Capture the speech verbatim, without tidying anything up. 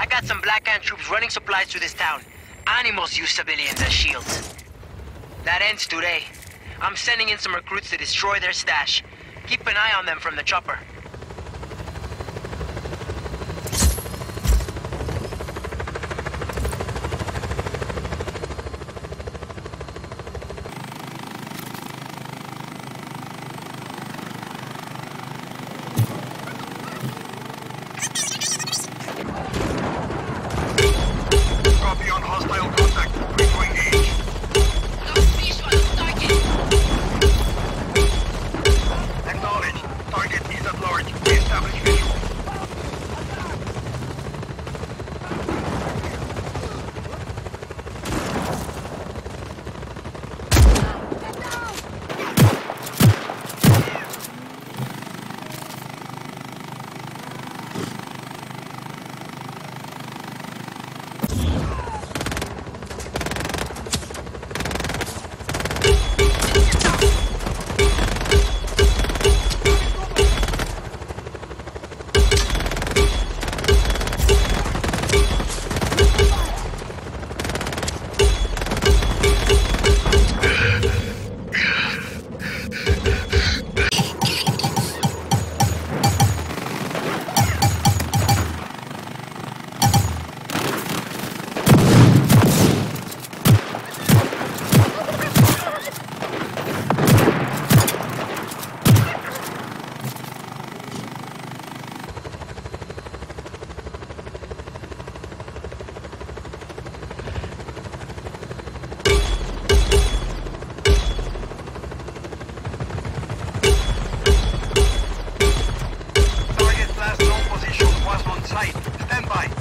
I got some Black Hand troops running supplies to this town. Animals use civilians as shields. That ends today. I'm sending in some recruits to destroy their stash. Keep an eye on them from the chopper. Copy on hostile contact. Quick to engage. Acknowledged. Target is at large. Reestablish visual. Target's last known position was on site. Stand by.